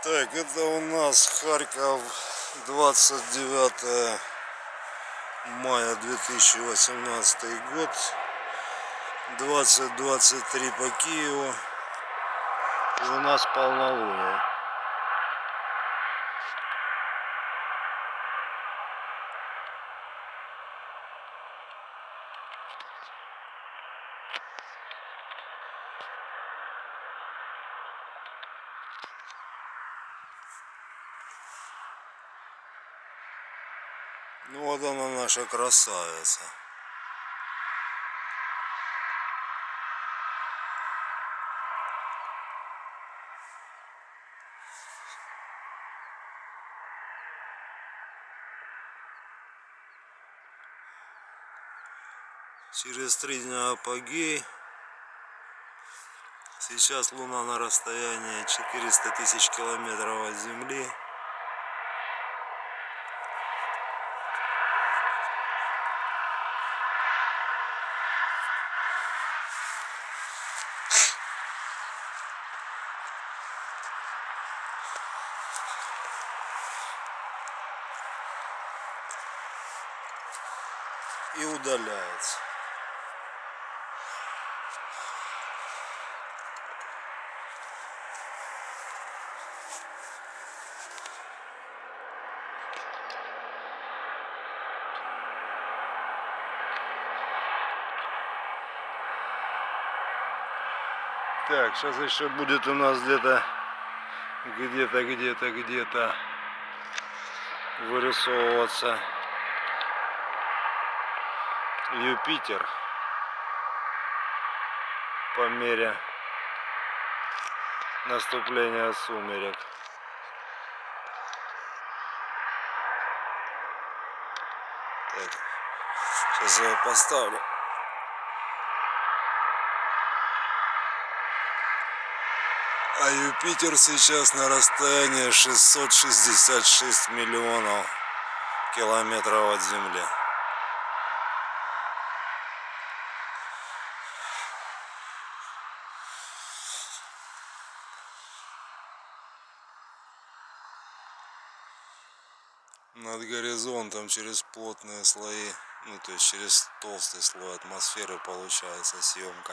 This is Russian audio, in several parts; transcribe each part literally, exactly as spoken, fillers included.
Так, это у нас Харьков, двадцать девятое мая две тысячи восемнадцатый год, двадцать двадцать три по Киеву, и у нас полнолуние. Ну вот она, наша красавица. Через три дня апогей. Сейчас Луна на расстоянии четыреста тысяч километров от Земли. И удаляется. Так, сейчас еще будет у нас где-то, где-то, где-то, где-то вырисовываться Юпитер по мере наступления сумерек. Так, сейчас я его поставлю. А Юпитер сейчас на расстоянии шестьсот шестьдесят шесть миллионов километров от Земли. Над горизонтом через плотные слои, ну то есть через толстый слой атмосферы получается съемка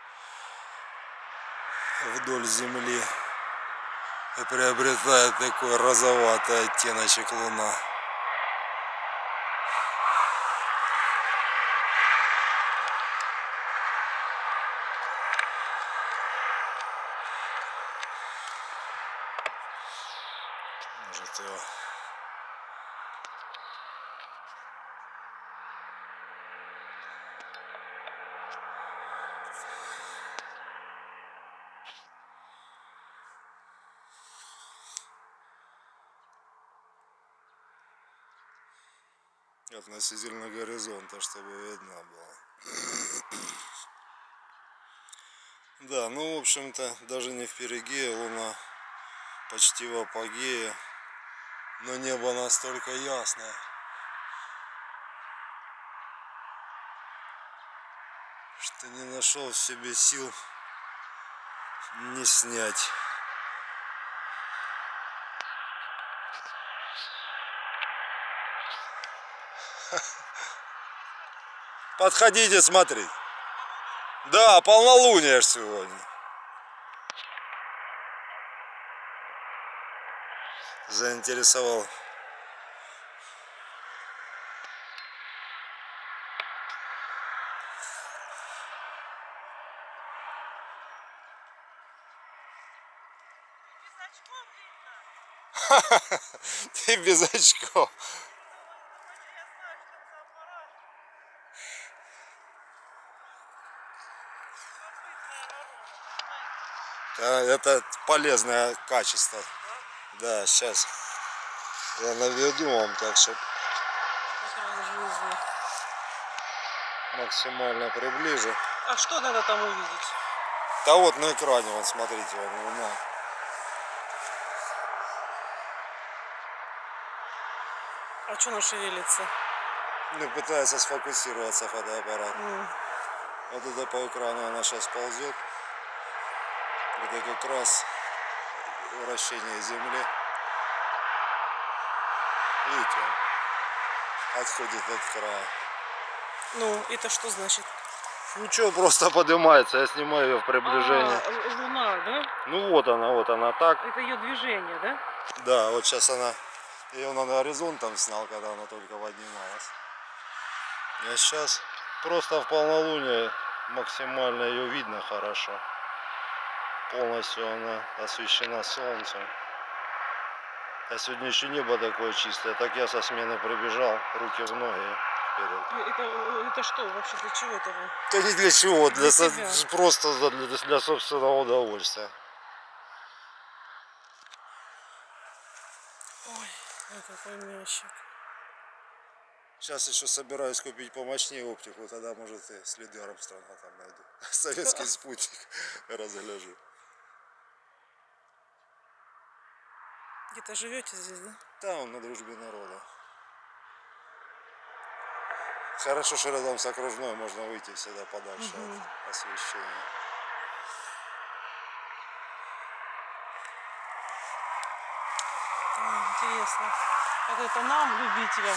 вдоль Земли, и приобретает такой розоватый оттеночек Луна. Может его относительно горизонта, чтобы видно было. Да, ну в общем-то даже не в перигее, Луна почти в апогее, но небо настолько ясное, что не нашел в себе сил не снять. Подходите смотреть. Да, полнолуние ж сегодня. Заинтересовал. Ты без очков. Это полезное качество. Да, сейчас я наведу вам так, чтобы максимально приближу. А что надо там увидеть? Да вот на экране, вот смотрите, вон Луна. А что она шевелится? Ну, пытается сфокусироваться фотоаппарат. Mm. Вот это по экрану она сейчас ползет. Это как раз вращения Земли. Видите, он отходит от края. Ну, это что значит? Ничего, просто поднимается. Я снимаю ее в приближении. А, л- луна, да? Ну вот она, вот она так. Это ее движение, да? Да, вот сейчас она. Ее на горизонт там снял, когда она только поднималась. А сейчас просто в полнолуние максимально ее видно хорошо. Полностью она освещена солнцем. А сегодня еще небо такое чистое. Так я со смены прибежал, руки в ноги вперед. Это, это что вообще, для чего это вы? Да не для чего, для, Для со- себя. просто для, для собственного удовольствия. Ой, ой, какой мячик. Сейчас еще собираюсь купить помощнее оптику, тогда может и следы Армстронга там найду. Советский спутник разгляжу. Где-то живете здесь, да? Там на Дружбе народа. Хорошо, что рядом с окружной, можно выйти всегда подальше Мгм. от освещения. Да, интересно. Как это нам, любителям?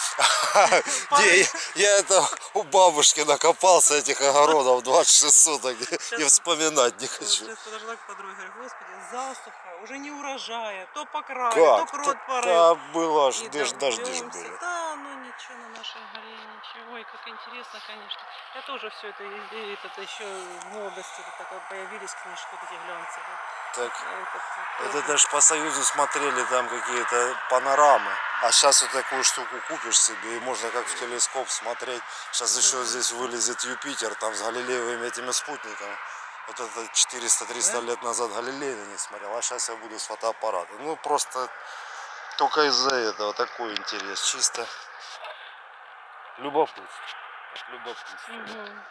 Не, я это у бабушки накопался этих огородов двадцать шесть суток и вспоминать не Вот хочу. сейчас подошла к подруге, говорю, господи, засуха, уже не урожая, то покрали, то Как? крот порыл. Да было ж, И дождь, дожди ж добьемся. были. Да, ну ничего на нашей горе, ничего. И как интересно, конечно. Я тоже все это, и- и этот, еще в молодости вот такое появились книжки вот эти глянцевые. Так, Этот, это тоже. даже по Союзу смотрели там какие-то панорамы. А сейчас вот такую штуку купишь себе, и можно как в телескоп смотреть. Сейчас еще здесь вылезет Юпитер, там с галилеевыми этими спутниками. Вот это четыреста-триста Да? лет назад Галилей на них смотрел, а сейчас я буду с фотоаппаратом. Ну просто только из-за этого такой интерес, чисто любопытство. Любопытство. Мгм.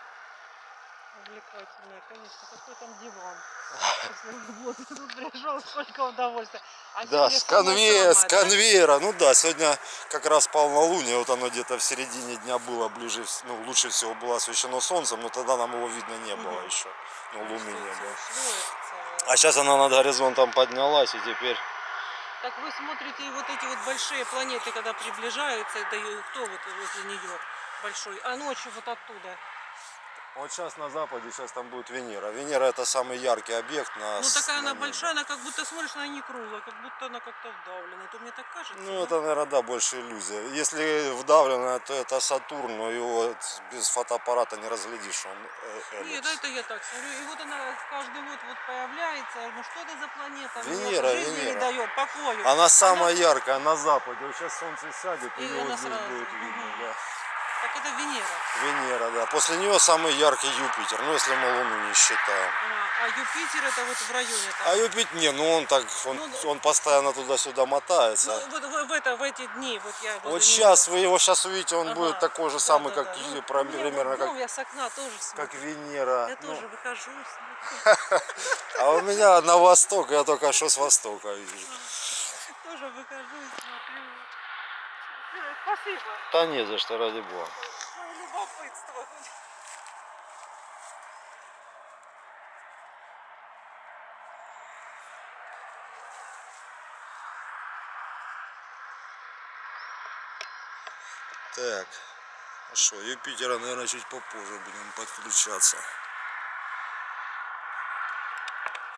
Увлекательная, конечно. Какой там диван. После работы тут пришел, сколько удовольствия. А Да, сегодня с конвейера, с самое-самое, да? конвейера. Ну да, сегодня как раз полнолуние, вот оно где-то в середине дня было ближе, вс- ну лучше всего было освещено солнцем, но тогда нам его видно не было Мгм. еще. Ну, А луны что не это было. ушло, это целое? А сейчас она над горизонтом поднялась, и теперь... Так вы смотрите и вот эти вот большие планеты, когда приближаются, это и кто вот возле нее большой, а ночью вот оттуда. Вот сейчас на западе, сейчас там будет Венера. Венера это самый яркий объект на, Ну с- такая на она небе. большая, она как будто смотришь, она не круглая, как будто она как-то вдавлена. Это мне так кажется. Ну да? это, наверное, да, больше иллюзия. Если вдавлено, то это Сатурн, но его без фотоаппарата не разглядишь, он э, Нет, эллипс. это я так смотрю. И вот она каждый год вот появляется. Ну что это за планета? Мне Венера, жизни не Венера. дает, покою. Она самая яркая на западе. Вот сейчас солнце сядет, и И его она здесь сразу. будет видно. Мгм. Да. Так это Венера. Венера, да. После нее самый яркий Юпитер. Ну, если мы Луну не считаем. А, а Юпитер это вот в районе там. А Юпитер, не, ну он так, он, Ну, он постоянно туда-сюда мотается. Ну, вот в, в это, в эти дни, вот я возле Вот него. сейчас, вы его сейчас увидите, он Ага, будет такой же да, самый, да, как, да. и- Ну, про- у меня примерно вот как, дом, я с окна тоже как смотрю. Венера. Я Ну, тоже выхожу, смотрю. а у меня на восток, я только что с востока вижу. Тоже выхожу и смотрю. Э, Спасибо. Да не за что, ради бога. Мое любопытство. Так, а что, Юпитера, наверное, чуть попозже будем подключаться.